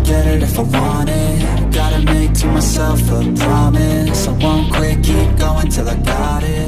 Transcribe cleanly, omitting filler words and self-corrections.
get it if I want it. Gotta make to myself a promise, I won't quit, keep going till I got it.